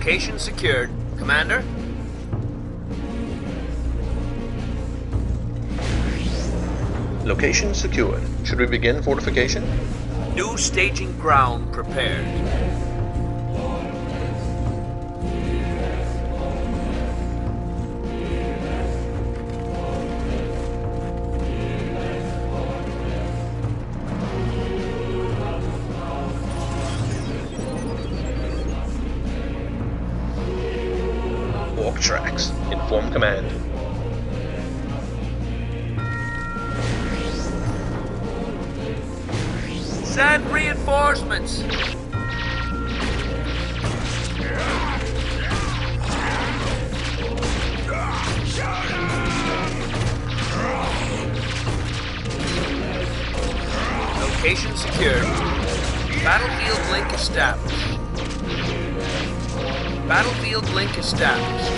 Location secured. Commander? Location secured. Should we begin fortification? New staging ground prepared. Walk tracks. Inform command. Send reinforcements! Location secured. Battlefield link established. Battlefield link established.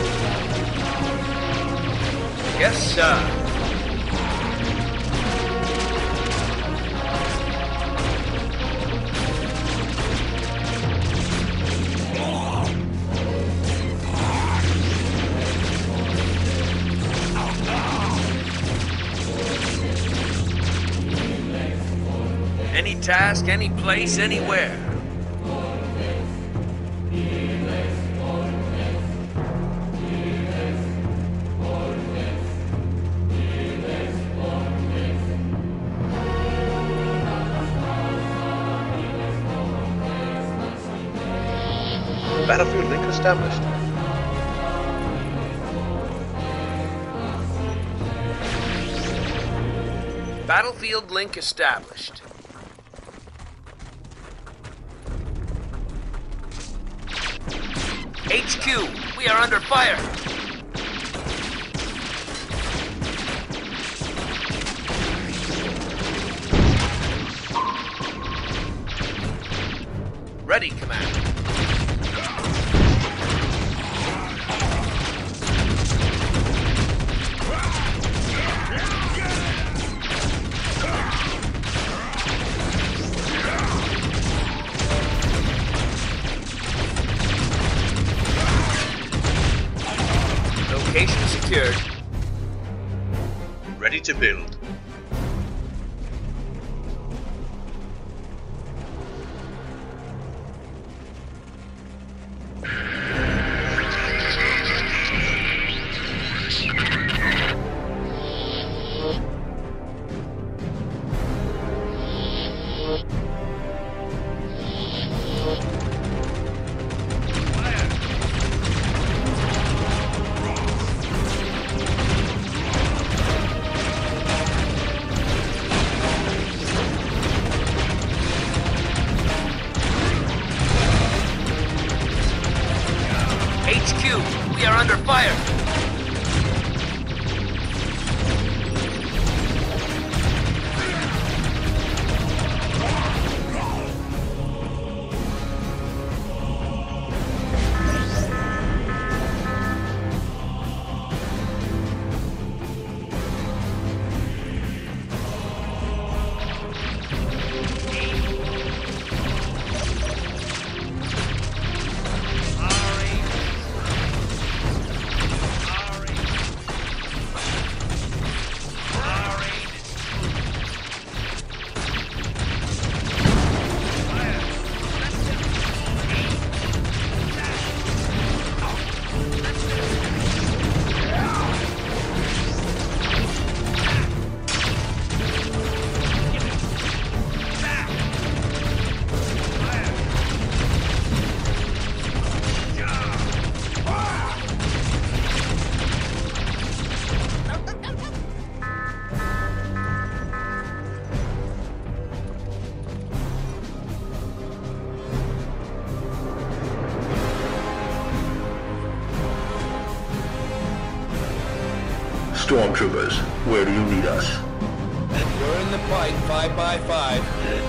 Yes, sir. Any task, any place, anywhere. Battlefield link established. Battlefield link established. HQ, we are under fire. Ready, Commander. Location secured. Ready to build. HQ, we are under fire. Stormtroopers, where do you need us? We're in the fight 5 by 5.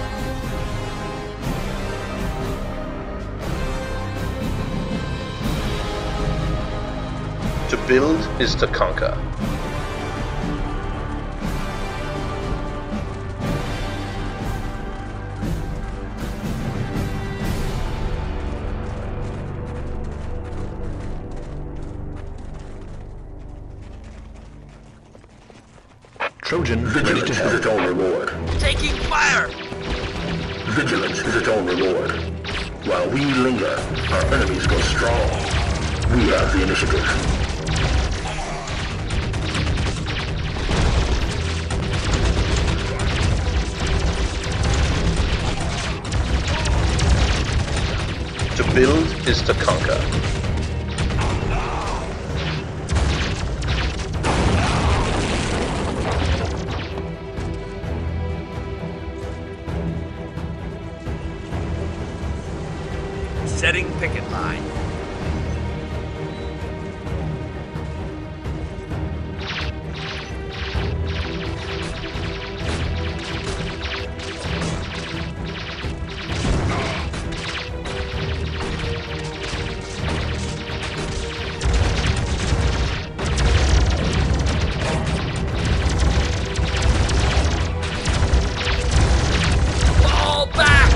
To build is to conquer. Trojan ready to Vigilance is help. its own reward. Taking fire! Vigilance is its own reward. While we linger, our enemies go strong. We have the initiative. To build is to conquer. Setting picket line. Fall back!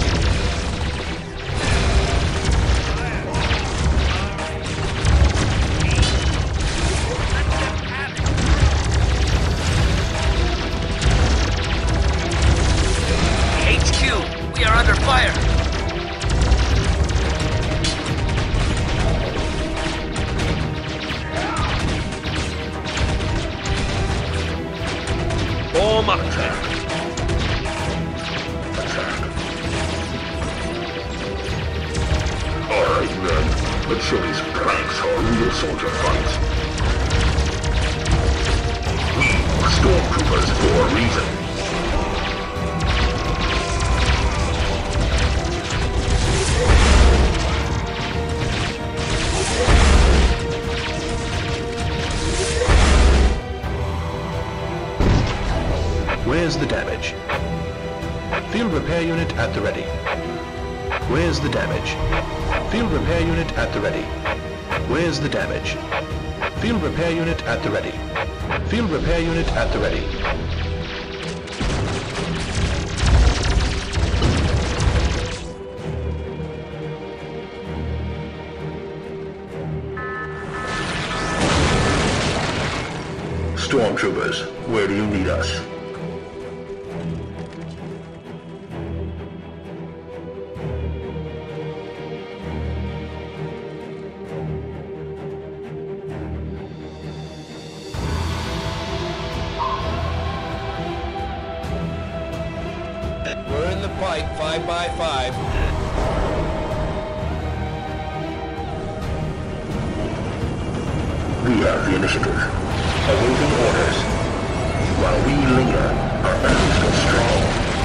HQ, we are under fire. Form attack. Alright, men. Let's show these planks how a real soldier fights. We are stormtroopers for a reason. Where's the damage? Field repair unit at the ready. Where's the damage? Field repair unit at the ready. Where's the damage? Field repair unit at the ready. Field repair unit at the ready. Stormtroopers, where do you need us? We're in the pike 5 by 5. We have the initiative. Awaiting orders. While we linger, our enemies go strong.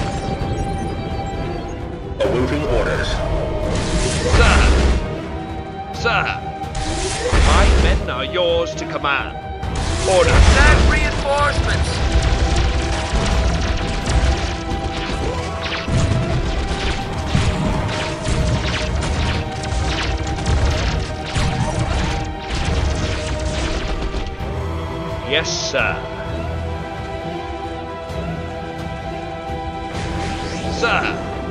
Awaiting orders. Sir! Sir! My men are yours to command. Order. Send reinforcements. Yes, sir. Sir!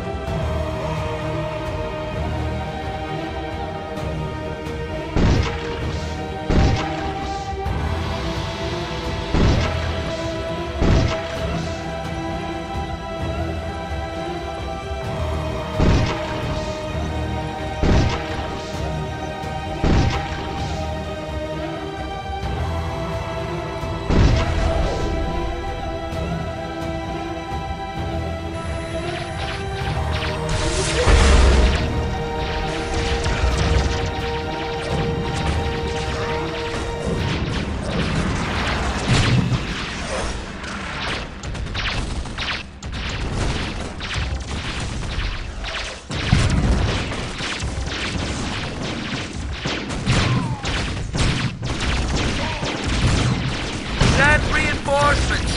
Send reinforcements.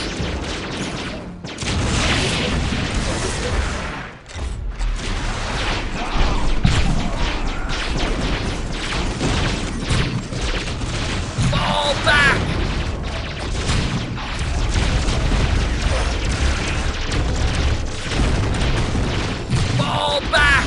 Fall back. Fall back.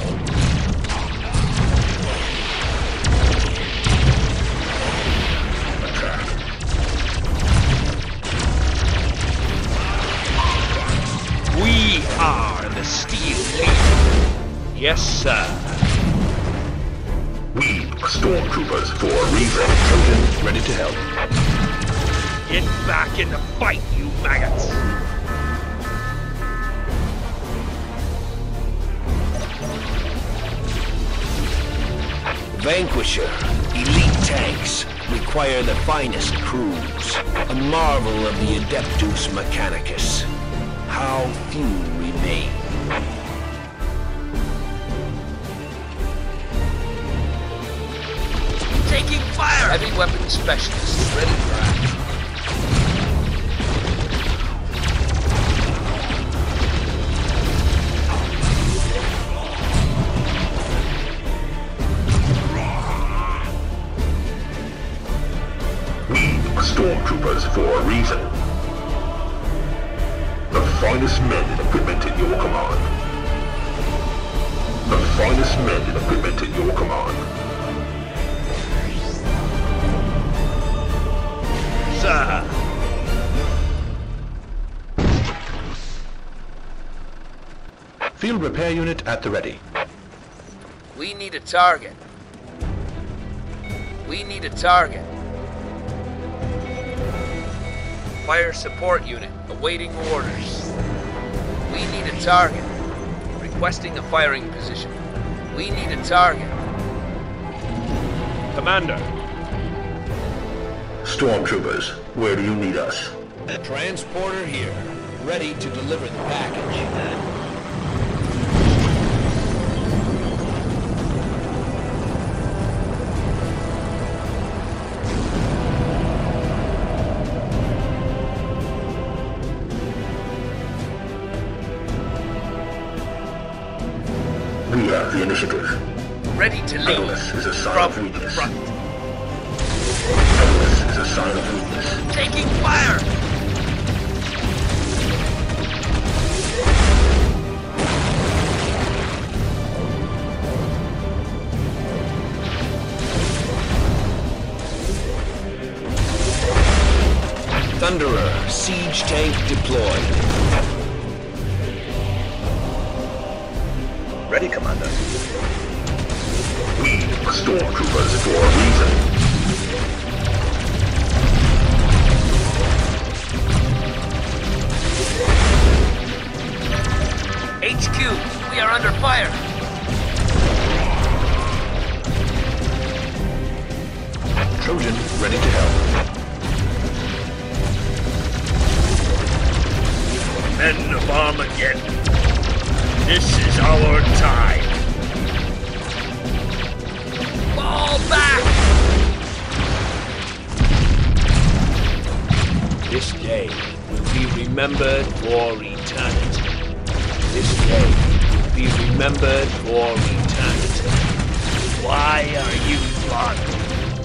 Attack. We are the Steel Legion. Yes, sir. We are stormtroopers for a reason. Trojan ready to help. Get back in the fight, you maggots. Vanquisher, elite tanks, require the finest crews. A marvel of the Adeptus Mechanicus. How few remain. Taking fire! Heavy weapons specialist ready for action. We are stormtroopers for a reason. The finest men and equipment at your command. The finest men and equipment at your command. Sir. Field repair unit at the ready. We need a target. We need a target. Fire support unit awaiting orders. We need a target. Requesting a firing position. We need a target. Commander. Stormtroopers, where do you need us? Transporter here, ready to deliver the package. We have the initiative. Ready to lead. Idleness is a sign of From the weakness. front. Idleness is a sign of weakness. Taking fire! Thunderer, siege tank deployed. Ready, Commander. We are stormtroopers for a reason. HQ, we are under fire. Trojan ready to help. Men of Armageddon. This is our time. Fall back! This day will be remembered for eternity. This day will be remembered for eternity. Why are you bothering?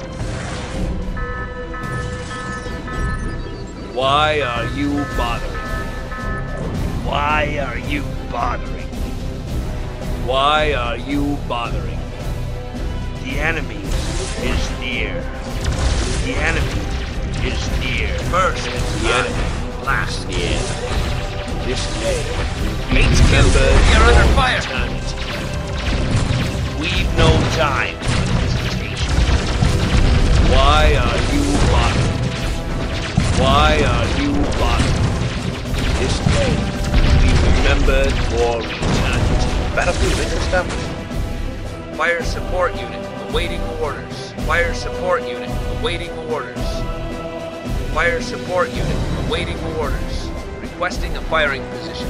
Why are you bothering? Why are you bothering? Why are you bothering? The enemy is near. The enemy is near. First, The enemy last. near. This day will be HQ, remembered we are under for fire. eternity. We've no time for hesitation. Why are you bothering? Why are you bothering? This day will be remembered for eternity. Battlefield been established. Fire support unit awaiting orders. Fire support unit awaiting orders. Fire support unit awaiting orders. Requesting a firing position.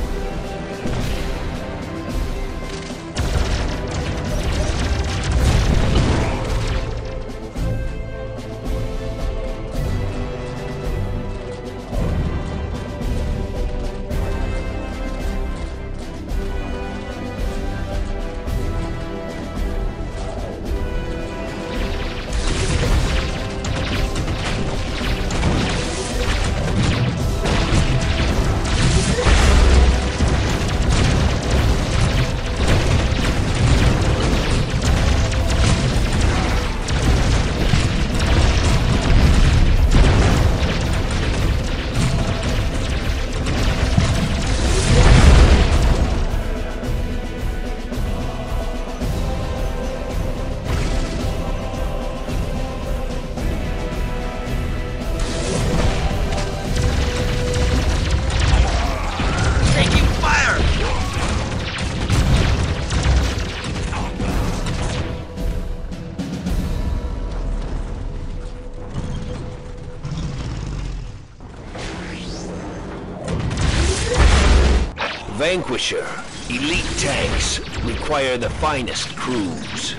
Vanquisher, elite tanks require the finest crews.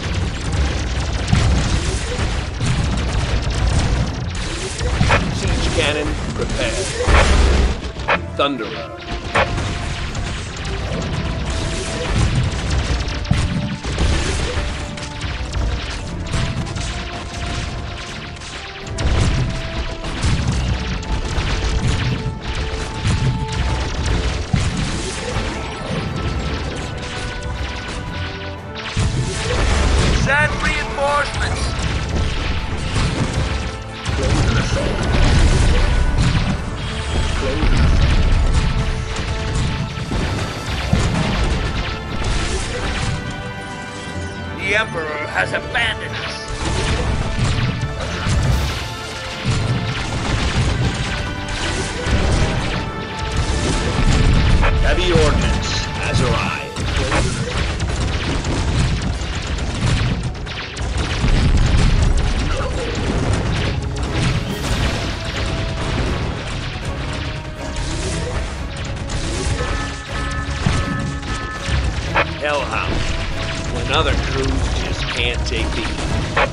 Siege cannon prepared. Thunderer. Send reinforcements! Close an assault. Close an assault. The Emperor has abandoned us. Heavy ordnance has arrived. Hellhound. When other crews just can't take the heat.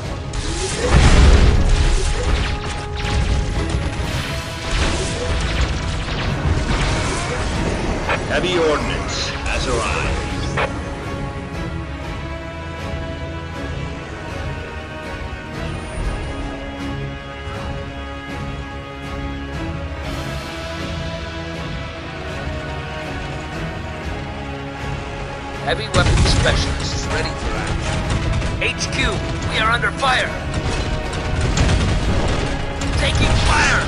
Heavy ordnance has arrived. Heavy weapons specialists ready for action. HQ, we are under fire. Taking fire!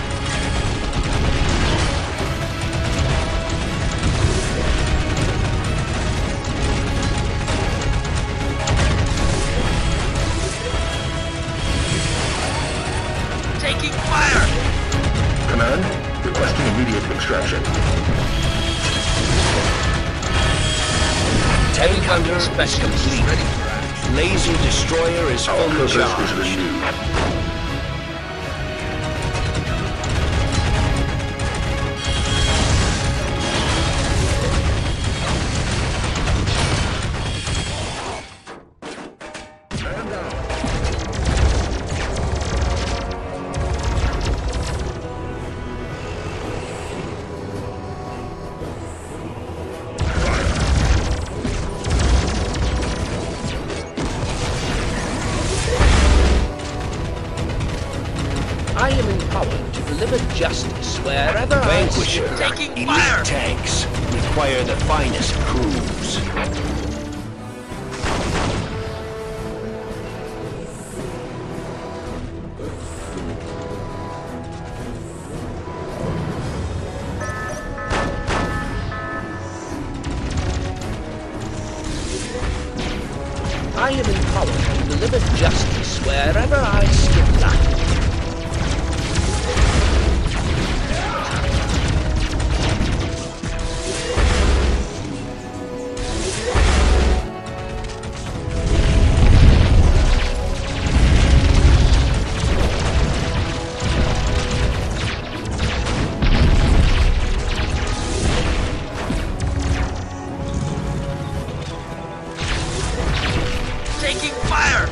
Taking fire! Command, requesting immediate extraction. Heavy Hunter weapons is specialists complete. ready for action. Laser destroyer is Our fully purpose is charged. renewed. Man down. I am empowered to deliver justice wherever Vanquisher, I Taking elite fire! tanks require the finest crews. I am empowered to deliver justice wherever I skip life. Taking fire!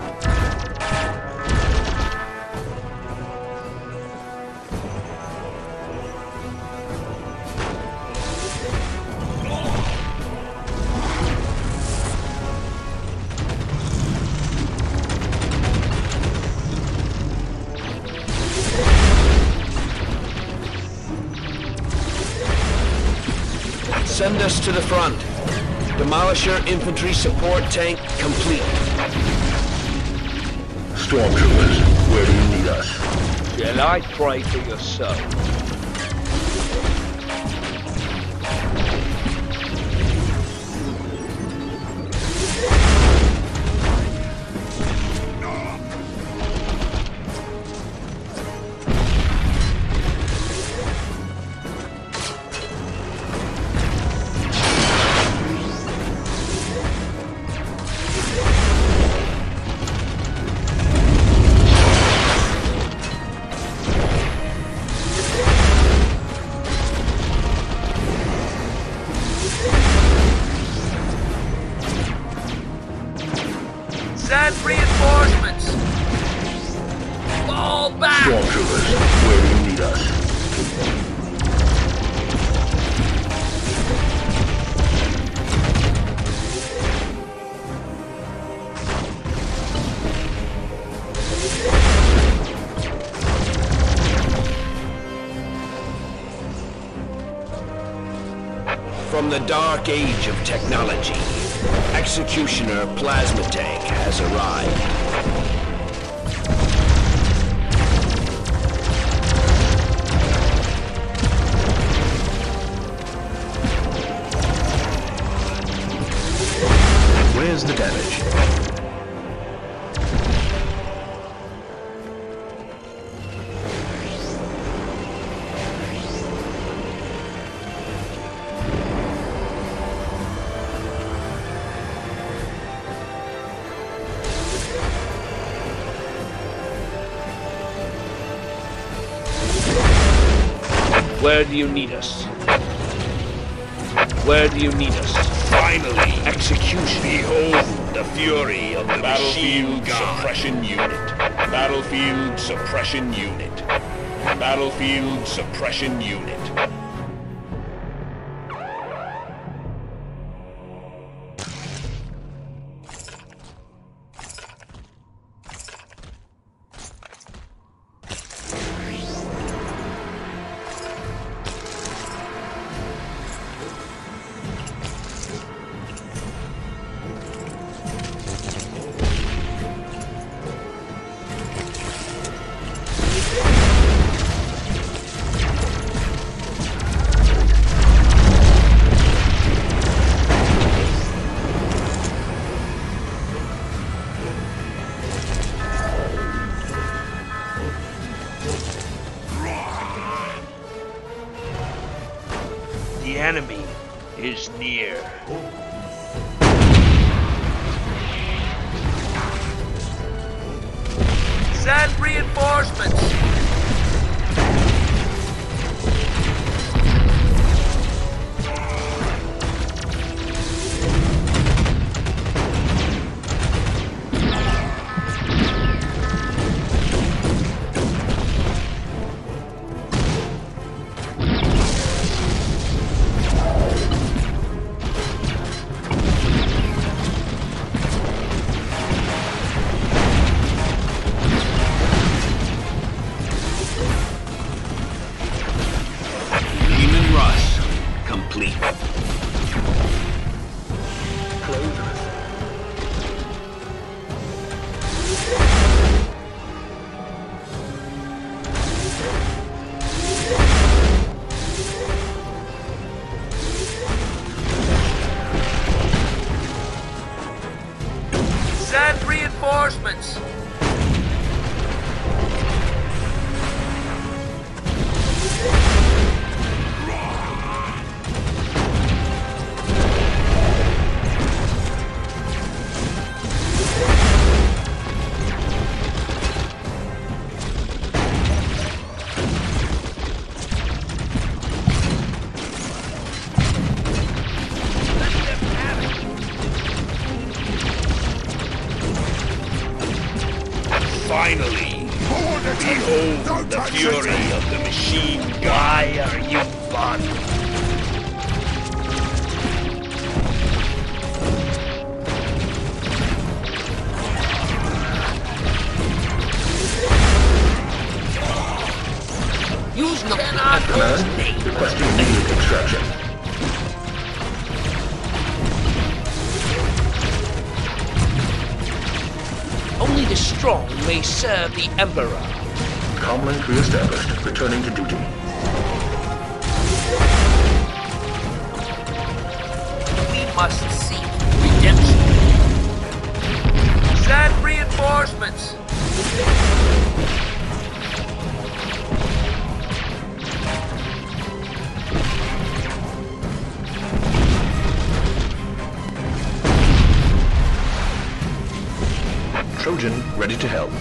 Send us to the front. Demolisher infantry support tank complete. Stormtroopers, where do you need us? Shall I pray for your soul? Send reinforcements! Fall back! Stormtroopers, where do you need us? From the dark age of technology, Executioner Plasma Tank has arrived. Where's the damage? Where do you need us? Where do you need us? Finally, Execution. behold the fury of the Battlefield machine god. suppression unit. Battlefield suppression unit. Battlefield suppression unit. The enemy is near. Send reinforcements! Demon Rush complete. Send reinforcements! Finally, behold the fury of the machine god. Why are you bothering? Use the command. Requesting immediate extraction. Only the strong may serve the Emperor. Comlink re-established. Returning to duty. We must seek redemption. Send reinforcements! Trojan ready to help.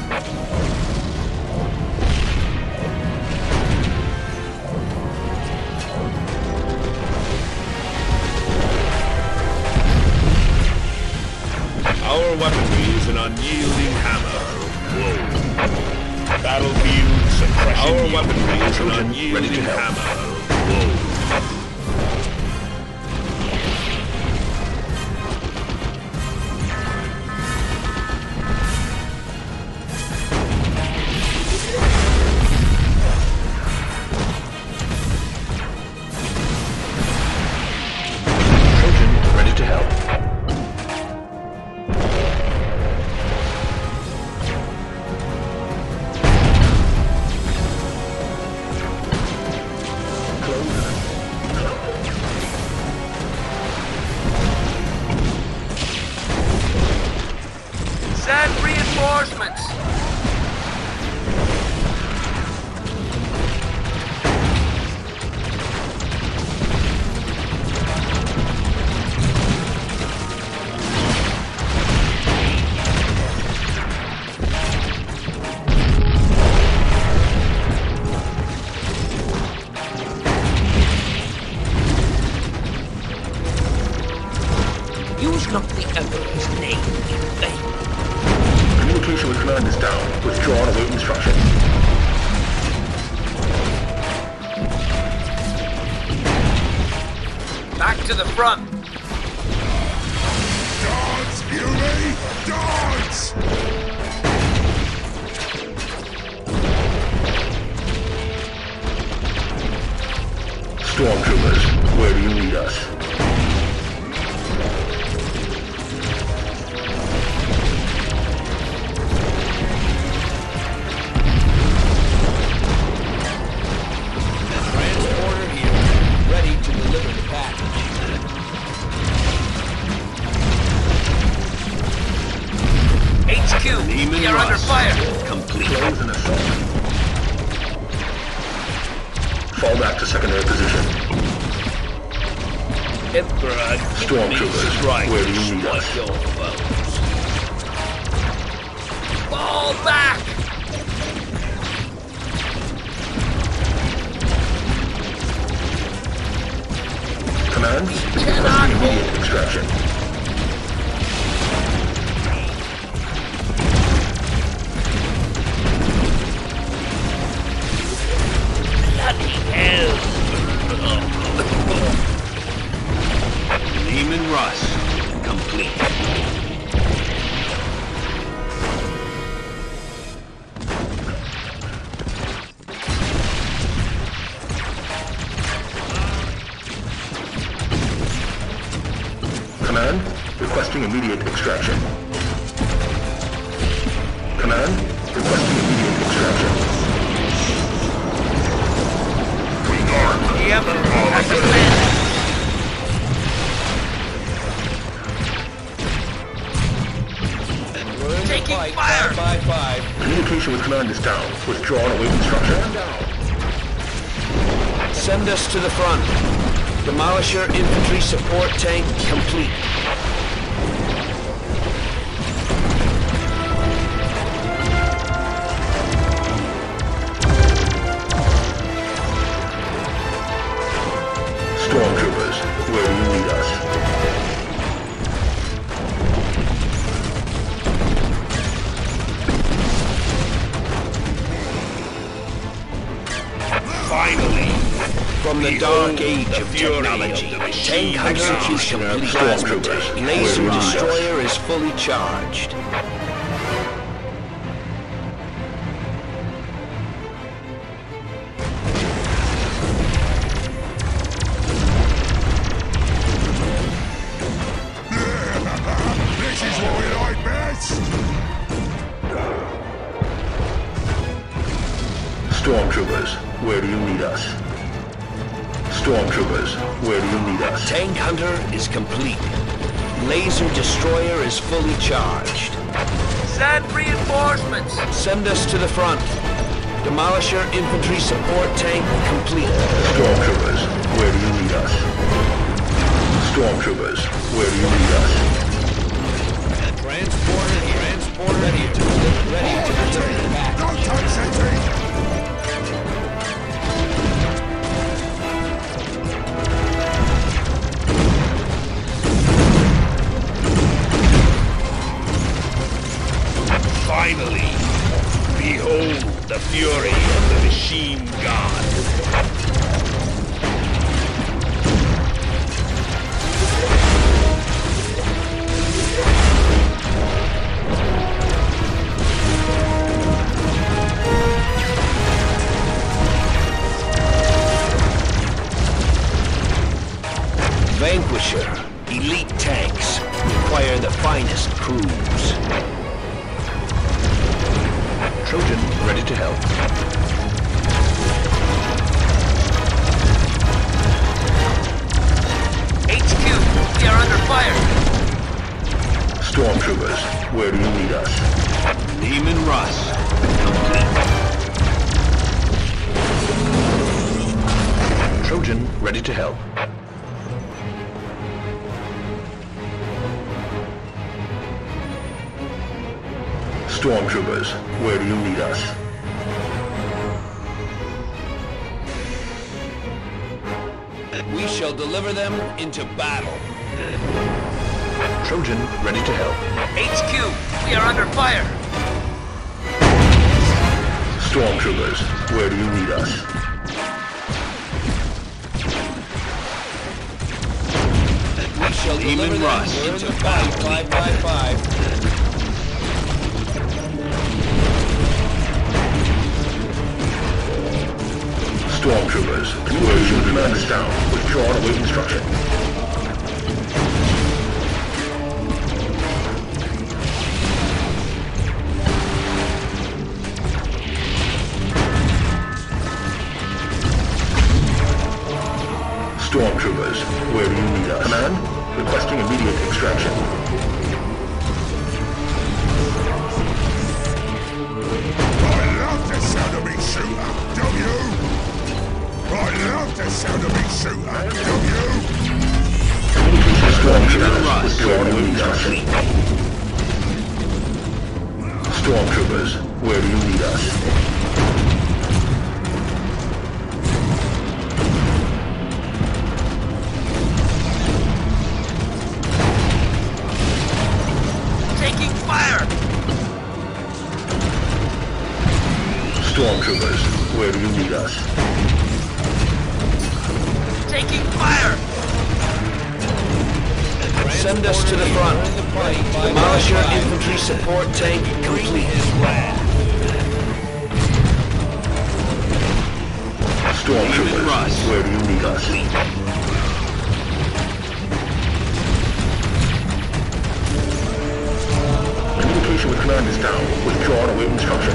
Our Our weaponry is an unyielding hammer. Whoa. Battlefield suppression. Our weaponry is an unyielding hammer. Whoa. Send reinforcements! Use not the Emperor's name in vain. Communication with command is down. Withdraw and await instruction. Back to the front! Dance, Fury! Dance! Stormtroopers, where do you need us? Transporter here, ready to deliver the package. HQ, we are under fire! Complete. Close and assault. Fall back to secondary position. Emperor, give me Stormtroopers, strike where do to you need strike us? your foes. Fall back! Command, cannot requesting immediate extraction. Bloody hell! Lehman Russ, complete. Command, requesting immediate extraction. Command, requesting immediate extraction. The Emperor has command! Taking fire! 555. Communication with command is down. Withdraw and await instruction. Send us to the front. Demolisher infantry support tank complete. Stormtroopers, where do you need us? Finally! From the dark age of fury technology, of the machine Tank Hunter is executioner of complete. Stormtroopers. Laser Where do you need us? Destroyer is fully charged. This is what we like best! Stormtroopers, where do you need us? Stormtroopers, where do you need us? Tank Hunter is complete. Laser Destroyer is fully charged. Send reinforcements! Send us to the front. Demolisher infantry support tank complete. Stormtroopers, where do you need us? Stormtroopers, where do you need us? Transporter here. Transporter ready to deliver the package. Don't touch sentry! Finally, behold the fury of the Machine God. Vanquisher, elite tanks, require the finest crews. Trojan ready to help. HQ, we are under fire. Stormtroopers, where do you need us? Leman Russ. Trojan ready to help. Stormtroopers, where do you need us? We shall deliver them into battle. Trojan ready to help. HQ, we are under fire. Stormtroopers, where do you need us? We shall deliver them into battle. 555. Stormtroopers, communication command is down. Withdraw and await instruction. Stormtroopers, where do you need us? Command, requesting immediate extraction. I love the sound of me shooter, don't you? I love the sound of me shooter, don't you? Stormtroopers, withdraw and await instruction. Stormtroopers, where do you need us? Taking fire. Stormtroopers, where do you need us? Taking fire. Send us to the front. Demolish your infantry support tank complete. Stormtroopers, where do you need us? Communication with command is down. Withdraw and await instruction.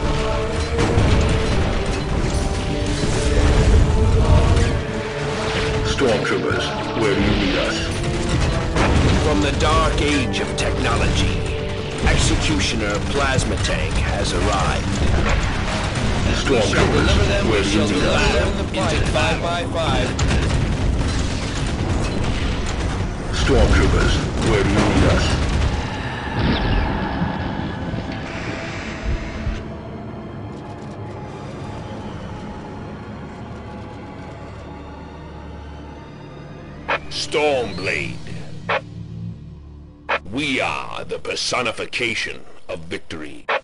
Stormtroopers, where do you need us? From the dark age of technology, Executioner Plasma Tank has arrived. Stormtroopers, where do you need us? Into 555. Stormtroopers, where do you need us? Stormblade. We are the personification of victory.